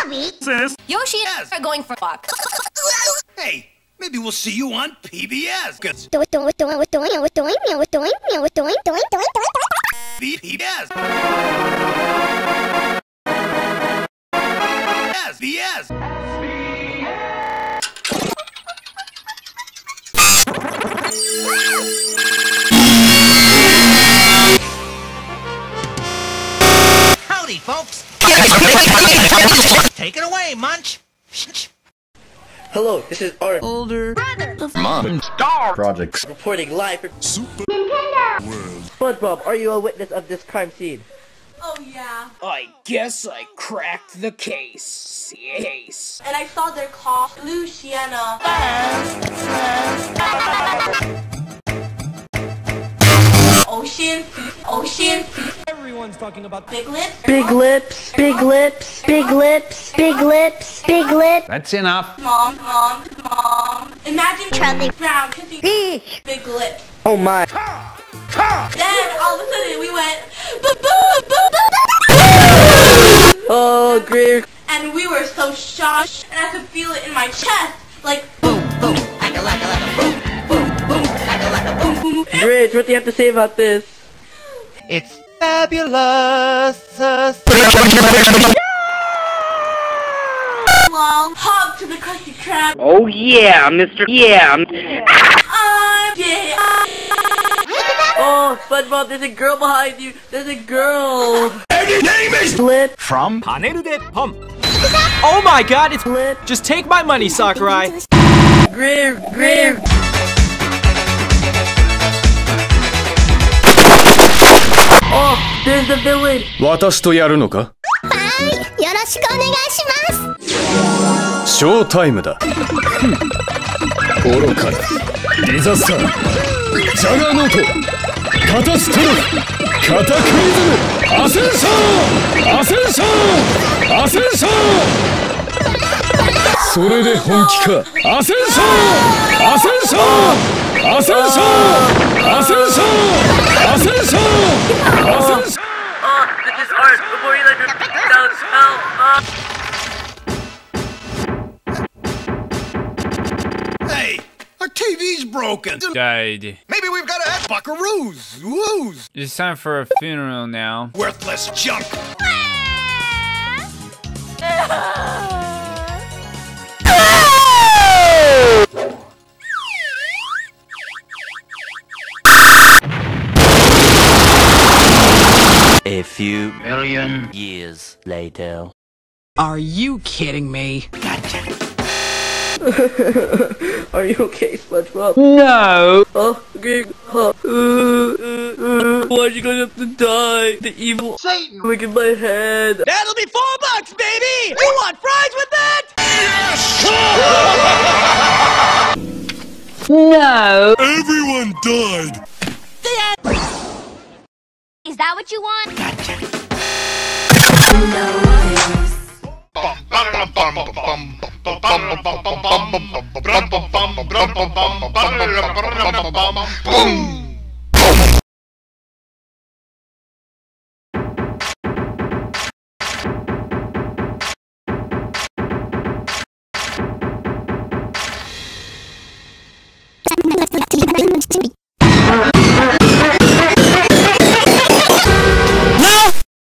Bobby. Sis. Yoshi and are going for a walk. Hey, maybe we'll see you on PBS. PBS. SBS. Howdy, folks. Take it away, Munch. Hello, this is our Older brother of MamonStar's projects reporting live for Super Nintendo. Spongebob. Are you a witness of this crime scene? Oh yeah. I guess I cracked the case. Yes. And I saw their car, blue Sienna. Ocean. Everyone's talking about Big lips. Big lips, big lips, big lips, big lips, big lips. That's enough. Mom. Imagine Charlie Brown kissing big lips. Oh my. Then all of a sudden we went Oh, great. and we were so shocked, and I could feel it in my chest, like Grinch, what do you have to say about this? It's fabulous. long hug to the Krusty Krab. Oh yeah, Mr. Yeah. Oh, SpongeBob, there's a girl behind you. There's a girl. And your name is Flip. From Panel De Pon. Oh my god, it's Flip. just take my money, Sakurai. Greer. Oh, there's the villain. 私とやるのか？ よろしくお願いします。 ショータイムだ。愚かなディザスター、ジャガーノート、カタストロフ、カタクリズム、アセンション。それで本気か？アセンション。Oh, this is art. Before you let me down spell. Hey, our TV's broken. Died. Maybe we've got to have buckaroos. Woos. It's time for a funeral now. Worthless junk. A few million years later. Are you kidding me? Are you okay, SpongeBob? No. Oh, okay. Why'd you gonna have to die? The evil Satan. Look at my head. That'll be $4, baby. You want fries with that? Yes. No. Everyone died. Is that what you want?